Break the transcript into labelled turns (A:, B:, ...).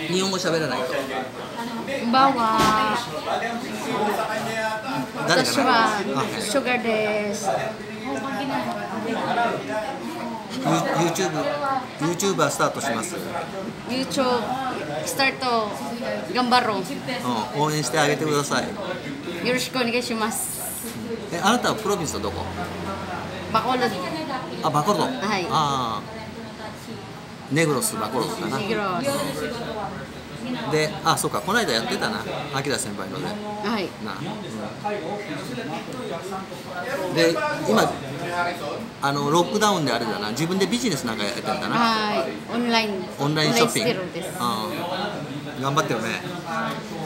A: 日本語喋らないと。
B: こんばんは。
A: 誰かな。
B: 私はシュガーです。
A: YouTuber スタートします。
B: YouTube スタート頑張ろう。
A: 応援してあげてください。
B: よろしくお願いします。
A: あなたはプロビンスはどこ？
B: バコロド。
A: あ、バコロド。
B: はい。
A: ああ。ネグロスバコロドかな。
B: ネグロス。
A: で、あ、そうか、この間やってたな、アキラ先輩ので。
B: はい。
A: な。で、今、ロックダウンであれだな、自分でビジネスなんかやってんだな。
B: はい。オンライン。
A: オンラインショッピング。
B: です。
A: 頑張ってるね。